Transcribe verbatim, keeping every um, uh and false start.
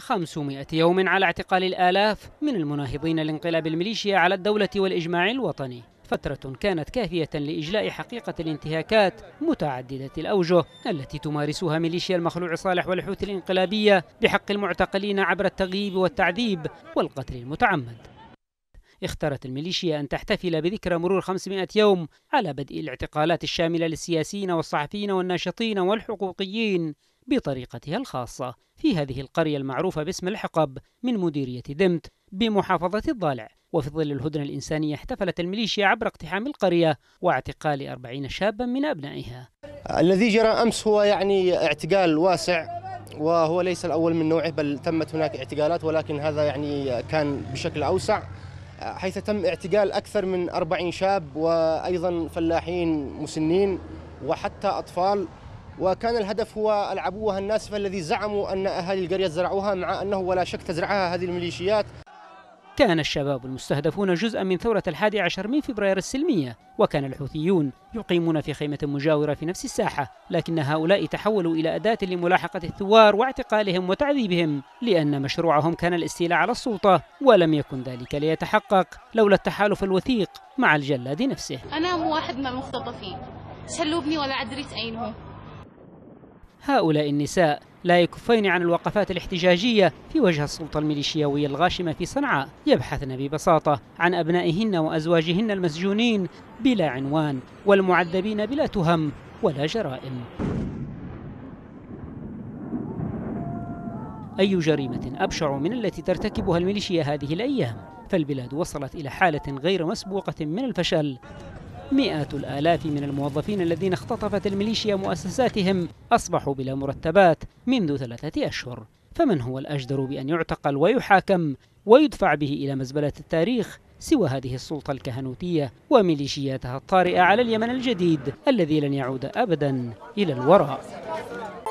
خمسمائة يوم على اعتقال الآلاف من المناهضين لانقلاب الميليشيا على الدولة والإجماع الوطني، فترة كانت كافية لإجلاء حقيقة الانتهاكات متعددة الأوجه التي تمارسها ميليشيا المخلوع صالح والحوثي الانقلابية بحق المعتقلين عبر التغييب والتعذيب والقتل المتعمد. اختارت الميليشيا أن تحتفل بذكرى مرور خمسمائة يوم على بدء الاعتقالات الشاملة للسياسيين والصحفيين والناشطين والحقوقيين بطريقتها الخاصة في هذه القرية المعروفة باسم الحقب من مديرية دمت بمحافظة الضالع. وفي ظل الهدنة الإنسانية احتفلت الميليشيا عبر اقتحام القرية واعتقال أربعين شابا من أبنائها. الذي جرى أمس هو يعني اعتقال واسع، وهو ليس الأول من نوعه، بل تمت هناك اعتقالات، ولكن هذا يعني كان بشكل أوسع، حيث تم اعتقال أكثر من أربعين شاب وأيضا فلاحين مسنين وحتى أطفال. وكان الهدف هو العبوة الناسفة الذي زعموا أن أهالي القرية زرعوها، مع أنه ولا شك تزرعها هذه الميليشيات. كان الشباب المستهدفون جزءا من ثورة الحادي عشر من فبراير السلمية، وكان الحوثيون يقيمون في خيمة مجاورة في نفس الساحة، لكن هؤلاء تحولوا إلى أداة لملاحقة الثوار واعتقالهم وتعذيبهم، لأن مشروعهم كان الاستيلاء على السلطة، ولم يكن ذلك ليتحقق لولا التحالف الوثيق مع الجلاد نفسه. أنا مو واحد من المختطفين، شلوبني ولا عدريت أينهم. هؤلاء النساء لا يكفين عن الوقفات الاحتجاجية في وجه السلطة الميليشياوية الغاشمة في صنعاء، يبحثن ببساطة عن أبنائهن وأزواجهن المسجونين بلا عنوان والمعذبين بلا تهم ولا جرائم. أي جريمة أبشع من التي ترتكبها الميليشيا هذه الأيام؟ فالبلاد وصلت إلى حالة غير مسبوقة من الفشل. مئات الآلاف من الموظفين الذين اختطفت الميليشيا مؤسساتهم أصبحوا بلا مرتبات منذ ثلاثة أشهر، فمن هو الأجدر بأن يعتقل ويحاكم ويدفع به إلى مزبلة التاريخ سوى هذه السلطة الكهنوتية وميليشياتها الطارئة على اليمن الجديد الذي لن يعود أبدا إلى الوراء؟